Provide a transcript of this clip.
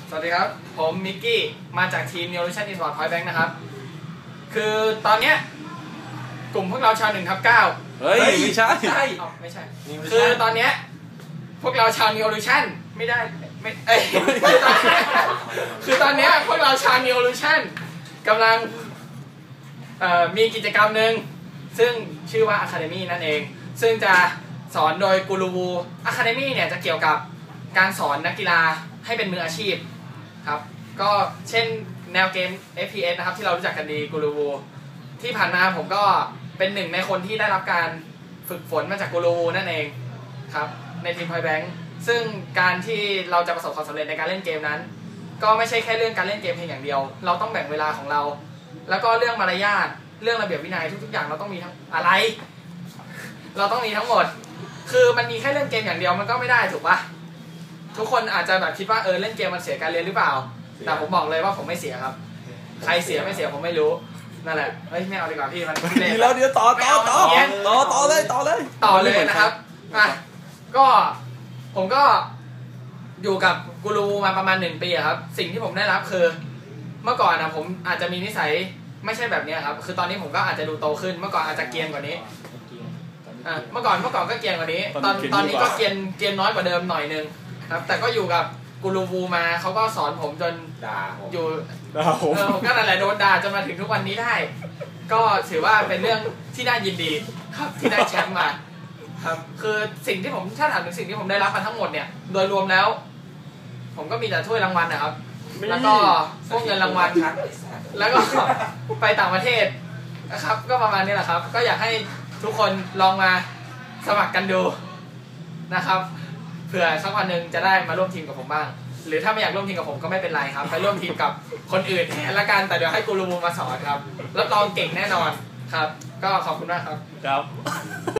สวัสดีครับผมมิกกี้มาจากทีม Neolution Esport Point Bank นะครับคือตอนเนี้ยกลุ่มพวกเราชาว1/9 เฮ้ยไม่ใช่ไม่ใช่คือตอนเนี้ยพวกเราชาว Neolution ไม่ได้ไม่คือตอนเนี้ยพวกเราชาว Neolution กำลังมีกิจกรรมหนึ่งซึ่งชื่อว่า Academy นั่นเองซึ่งจะสอนโดยกูรูวู Academy เนี่ยจะเกี่ยวกับการสอนนักกีฬาให้เป็นมืออาชีพครับก็เช่นแนวเกม FPS นะครับที่เรารู้จักกันดีกูรูวูที่ผ่านมาผมก็เป็นหนึ่งในคนที่ได้รับการฝึกฝนมาจากกูรูวูนั่นเองครับในทีม Point Bank ซึ่งการที่เราจะประสบความสำเร็จในการเล่นเกมนั้นก็ไม่ใช่แค่เรื่องการเล่นเกมเพียงอย่างเดียวเราต้องแบ่งเวลาของเราแล้วก็เรื่องมารยาทเรื่องระเบียบวินัยทุกๆอย่างเราต้องมีทั้งอะไรเราต้องมีทั้งหมดคือมันมีแค่เล่นเกมอย่างเดียวมันก็ไม่ได้ถูกปะทุกคนอาจจะแบบคิดว่าเล่นเกมมันเสียการเรียนหรือเปล่าแต่ผมบอกเลยว่าผมไม่เสียครับใครเสียไม่เสียผมไม่รู้นั่นแหละเฮ้ยไม่เอาดีกว่าพี่มันดีแล้วเดี๋ยวต่อเลยนะครับก็ผมก็อยู่กับกูรูมาประมาณ1 ปีครับสิ่งที่ผมได้รับคือเมื่อก่อนนะผมอาจจะมีนิสัยไม่ใช่แบบนี้ครับคือตอนนี้ผมก็อาจจะดูโตขึ้นเมื่อก่อนอาจจะเกรียนกว่านี้เมื่อก่อนก็เกรียนกว่านี้ตอนนี้ก็เกรียนน้อยกว่าเดิมหน่อยนึงครับแต่ก็อยู่กับกูรูวูมาเขาก็สอนผมจนอยู่ผมก็นั่นแหละโดนด่าจนมาถึงทุกวันนี้ได้ก็ถือว่าเป็นเรื่องที่น่ายินดีครับที่ได้แชมป์มาครับคือสิ่งที่ผมถ้าถามถึงสิ่งที่ผมได้รับมาทั้งหมดเนี่ยโดยรวมแล้วผมก็มีแต่ถ้วยรางวัลนะครับแล้วก็พวกเงินรางวัลแล้วก็ไปต่างประเทศนะครับก็ประมาณนี้แหละครับก็อยากให้ทุกคนลองมาสมัครกันดูนะครับเผื่อสักวันหนึ่งจะได้มาร่วมทีมกับผมบ้างหรือถ้าไม่อยากร่วมทีมกับผมก็ไม่เป็นไรครับไปร่วมทีมกับคนอื่นแทนละกันแต่เดี๋ยวให้กูรูมาสอนครับรับรองเก่งแน่นอนครับก็ขอบคุณมากครับ